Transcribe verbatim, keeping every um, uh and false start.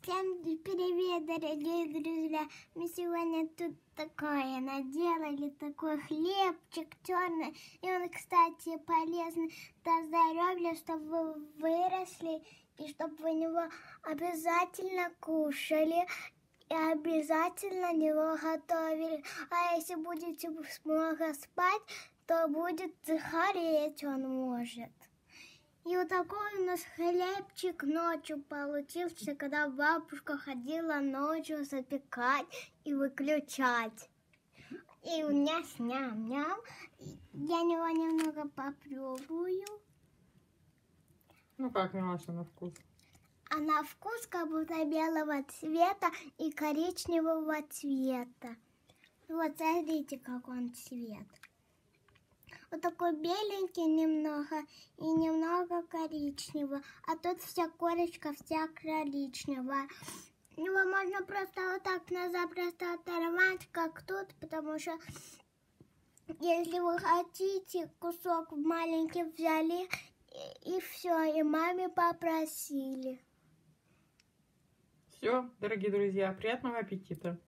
Всем привет, дорогие друзья! Мы сегодня тут такое наделали, такой хлебчик черный. И он, кстати, полезный для здоровья, чтобы вы выросли и чтобы вы него обязательно кушали и обязательно него готовили. А если будете много спать, то будет захореть он может. И вот такой у нас хлебчик ночью получился, когда бабушка ходила ночью запекать и выключать. И у меня ням-ням. Я его немного попробую. Ну как, Милаша, на вкус? А на вкус как будто белого цвета и коричневого цвета. Вот смотрите, как он цвет. Вот такой беленький немного и немного коричневого. А тут вся корочка вся коричневая. Его можно просто вот так на запросто оторвать, как тут, потому что если вы хотите, кусок маленький взяли и, и все, и маме попросили. Все, дорогие друзья, приятного аппетита!